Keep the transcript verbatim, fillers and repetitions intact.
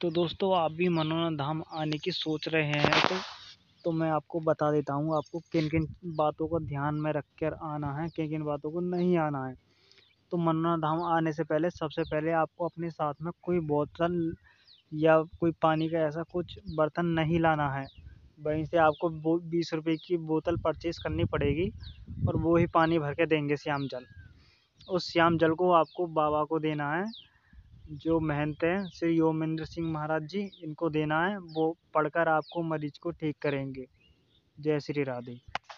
तो दोस्तों आप भी मनोरंजन धाम आने की सोच रहे हैं तो तो मैं आपको बता देता हूँ आपको किन किन बातों को ध्यान में रख कर आना है, किन किन बातों को नहीं आना है। तो मनोरंजन धाम आने से पहले सबसे पहले आपको अपने साथ में कोई बोतल या कोई पानी का ऐसा कुछ बर्तन नहीं लाना है। वहीं से आपको वो बीस रुपए की बोतल परचेज़ करनी पड़ेगी और वो ही पानी भर के देंगे श्याम जल। उस श्याम जल को आपको बाबा को देना है, जो महंत हैं श्री योमेंद्र सिंह महाराज जी, इनको देना है। वो पढ़कर आपको मरीज को ठीक करेंगे। जय श्री राधे।